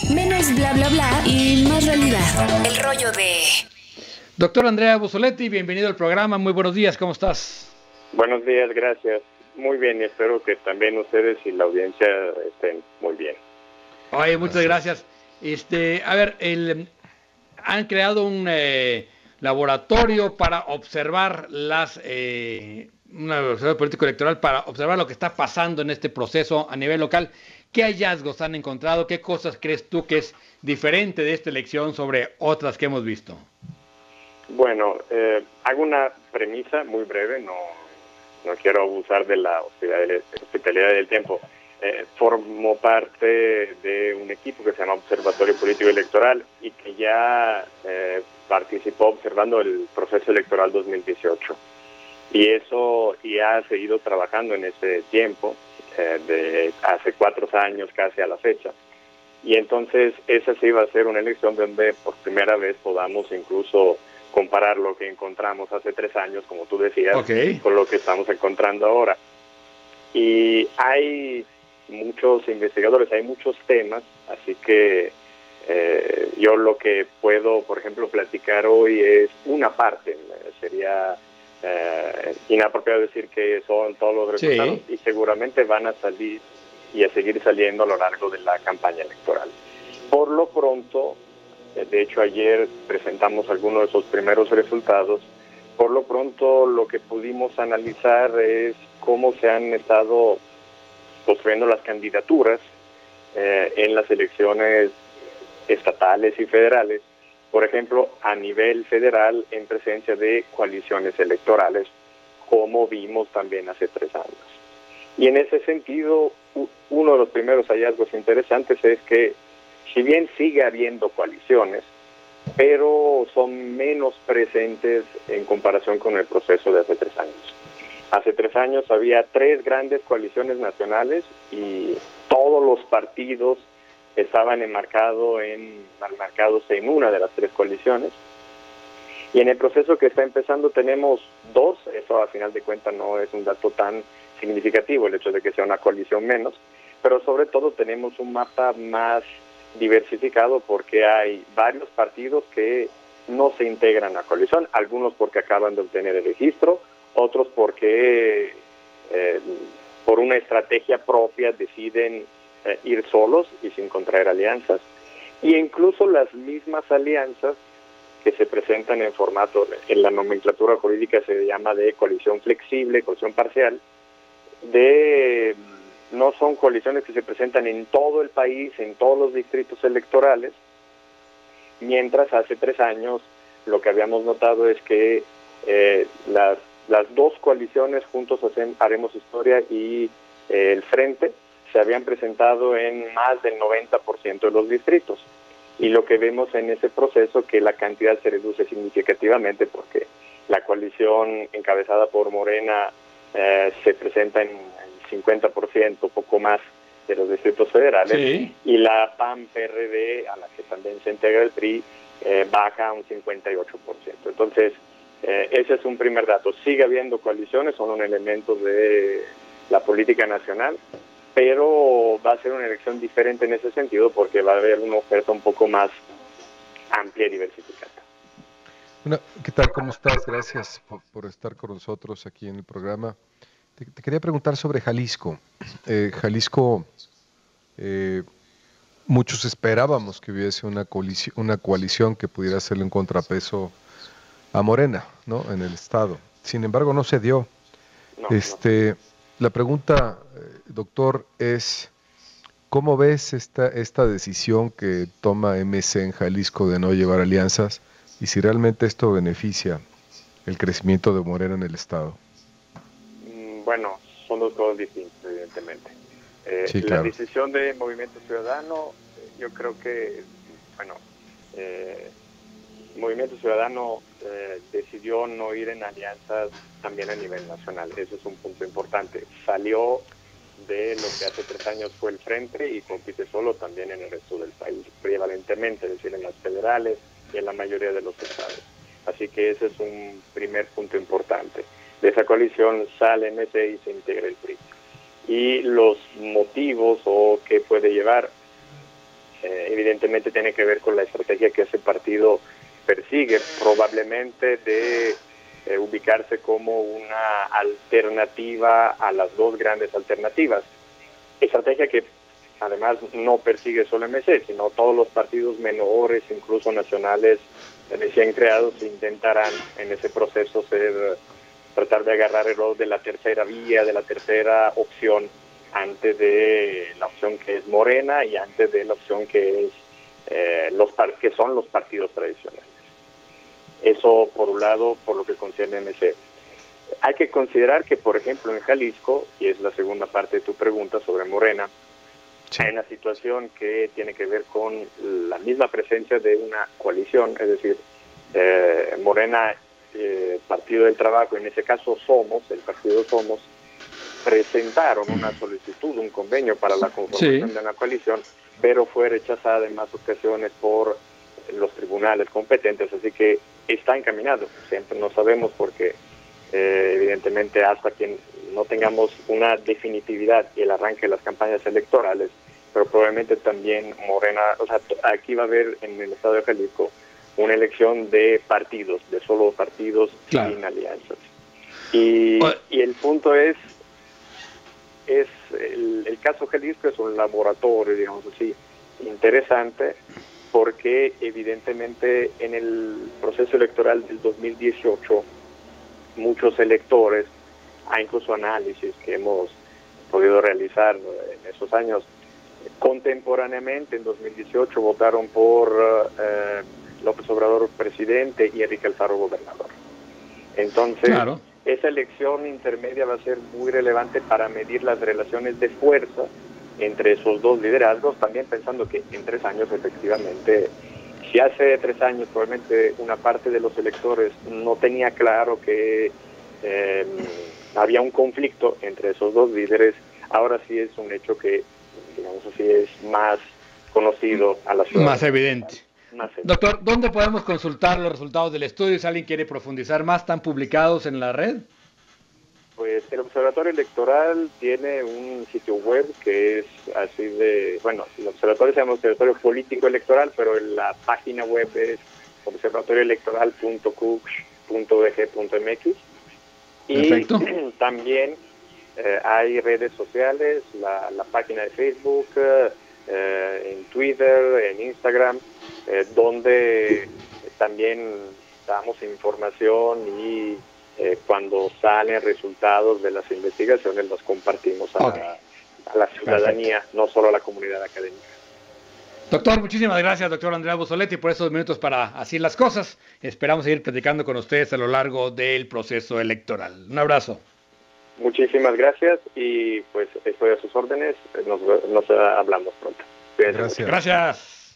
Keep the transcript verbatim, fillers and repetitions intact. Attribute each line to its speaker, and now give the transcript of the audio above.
Speaker 1: Menos bla bla bla y más realidad. El rollo de...
Speaker 2: Doctor Andrea Bussoletti, bienvenido al programa. Muy buenos días, ¿cómo estás?
Speaker 3: Buenos días, gracias. Muy bien, y espero que también ustedes y la audiencia estén muy bien.
Speaker 2: Oye, muchas gracias. Este, a ver, el, han creado un eh, laboratorio para observar las, eh, un observatorio político electoral para observar lo que está pasando en este proceso a nivel local. ¿Qué hallazgos han encontrado? ¿Qué cosas crees tú que es diferente de esta elección sobre otras que hemos visto?
Speaker 3: Bueno, eh, hago una premisa muy breve, no, no quiero abusar de la hospitalidad del tiempo. Eh, formo parte de un equipo que se llama Observatorio Político Electoral y que ya eh, participó observando el proceso electoral dos mil dieciocho. Y eso y ha seguido trabajando en ese tiempo, eh, de hace cuatro años casi a la fecha. Y entonces esa sí va a ser una elección donde por primera vez podamos incluso comparar lo que encontramos hace tres años, como tú decías,
Speaker 2: okay,
Speaker 3: con lo que estamos encontrando ahora. Y hay muchos investigadores, hay muchos temas, así que eh, yo lo que puedo, por ejemplo, platicar hoy es una parte. Sería eh, inapropiado decir que son todos los resultados, sí, y seguramente van a salir y a seguir saliendo a lo largo de la campaña electoral. Por lo pronto, de hecho ayer presentamos algunos de esos primeros resultados. Por lo pronto lo que pudimos analizar es cómo se han estado construyendo las candidaturas eh, en las elecciones estatales y federales, por ejemplo, a nivel federal en presencia de coaliciones electorales, como vimos también hace tres años. Y en ese sentido, uno de los primeros hallazgos interesantes es que si bien sigue habiendo coaliciones, pero son menos presentes en comparación con el proceso de hace tres años. Hace tres años había tres grandes coaliciones nacionales y todos los partidos estaban enmarcados en, enmarcados en una de las tres coaliciones. Y en el proceso que está empezando tenemos dos, eso a final de cuentas no es un dato tan significativo, el hecho de que sea una coalición menos, pero sobre todo tenemos un mapa más diversificado porque hay varios partidos que no se integran a coalición, algunos porque acaban de obtener el registro, otros porque eh, por una estrategia propia deciden eh, ir solos y sin contraer alianzas, y incluso las mismas alianzas que se presentan en formato, en la nomenclatura jurídica se llama de coalición flexible, coalición parcial, de no son coaliciones que se presentan en todo el país, en todos los distritos electorales, mientras hace tres años lo que habíamos notado es que eh, las, las dos coaliciones, Juntos Haremos Historia y eh, el Frente, se habían presentado en más del noventa por ciento de los distritos. Y lo que vemos en ese proceso que la cantidad se reduce significativamente porque la coalición encabezada por Morena eh, se presenta en cincuenta por ciento, poco más, de los distritos federales, sí, y la P A N P R D, a la que también se integra el P R I, eh, baja a un cincuenta y ocho por ciento. Entonces, eh, ese es un primer dato. Sigue habiendo coaliciones, son un elemento de la política nacional, pero va a ser una elección diferente en ese sentido porque va a haber una oferta un poco más amplia y diversificada.
Speaker 4: Bueno, ¿qué tal? ¿Cómo estás? Gracias por, por estar con nosotros aquí en el programa. Te, te quería preguntar sobre Jalisco. Eh, Jalisco, eh, muchos esperábamos que hubiese una coalición, una coalición que pudiera hacerle un contrapeso a Morena, ¿no? En el estado. Sin embargo, no se dio. No, este, no. La pregunta, eh, doctor, es ¿cómo ves esta, esta decisión que toma M C en Jalisco de no llevar alianzas y si realmente esto beneficia el crecimiento de Morena en el estado?
Speaker 3: Bueno, son dos cosas distintas, evidentemente. Eh, sí, claro. La decisión de Movimiento Ciudadano, yo creo que, bueno, eh, Movimiento Ciudadano eh, decidió no ir en alianzas también a nivel nacional. Eso es un punto importante. Salió de lo que hace tres años fue el Frente y compite solo también en el resto del país, prevalentemente, es decir, en las federales y en la mayoría de los estados. Así que ese es un primer punto importante. De esa coalición sale M C y se integra el P R I. Y los motivos o qué puede llevar, eh, evidentemente tiene que ver con la estrategia que ese partido persigue, probablemente de eh, ubicarse como una alternativa a las dos grandes alternativas. Estrategia que además no persigue solo M C, sino todos los partidos menores, incluso nacionales, recién creados, intentarán en ese proceso ser, tratar de agarrar el rol de la tercera vía, de la tercera opción, antes de la opción que es Morena y antes de la opción que es eh, los que son los partidos tradicionales. Eso por un lado, por lo que concierne a M C. Hay que considerar que, por ejemplo, en Jalisco, y es la segunda parte de tu pregunta sobre Morena, sí, hay una situación que tiene que ver con la misma presencia de una coalición, es decir, eh, Morena, eh, Partido del Trabajo, en ese caso Somos, el partido Somos, presentaron una solicitud, un convenio para la conformación sí. de una coalición, pero fue rechazada en más ocasiones por los tribunales competentes, así que está encaminado. Siempre no sabemos porque eh, evidentemente hasta que no tengamos una definitividad y el arranque de las campañas electorales, pero probablemente también Morena, o sea, aquí va a haber en el estado de Jalisco una elección de partidos, de solo partidos claro. sin alianzas. Y, y el punto es, es el, el caso Jalisco es un laboratorio, digamos así, interesante, porque evidentemente en el proceso electoral del dos mil dieciocho muchos electores, hay incluso análisis que hemos podido realizar en esos años, contemporáneamente en dos mil dieciocho votaron por eh, López Obrador presidente y Enrique Alfaro gobernador. Entonces, claro. esa elección intermedia va a ser muy relevante para medir las relaciones de fuerza entre esos dos liderazgos, también pensando que en tres años efectivamente, si hace tres años probablemente una parte de los electores no tenía claro que eh, había un conflicto entre esos dos líderes, ahora sí es un hecho que, digamos así, es más conocido a la ciudad.
Speaker 2: Más evidente. Más evidente. Doctor, ¿dónde podemos consultar los resultados del estudio? Si alguien quiere profundizar más, ¿están publicados en la red?
Speaker 3: Pues el Observatorio Electoral tiene un sitio web que es así de, bueno, el observatorio se llama Observatorio Político Electoral, pero la página web es observatorio electoral punto cux punto b g punto m x. Y Perfecto. también eh, hay redes sociales, la, la página de Facebook, eh, en Twitter, en Instagram, eh, donde también damos información y Eh, cuando salen resultados de las investigaciones los compartimos a, okay. la, a la ciudadanía, Perfecto. no solo a la comunidad académica.
Speaker 2: Doctor, muchísimas gracias, doctor Andrea Bussoletti, por estos minutos para así las cosas. Esperamos seguir platicando con ustedes a lo largo del proceso electoral. Un abrazo.
Speaker 3: Muchísimas gracias y pues estoy a sus órdenes. Nos, nos hablamos pronto.
Speaker 2: Gracias. Gracias.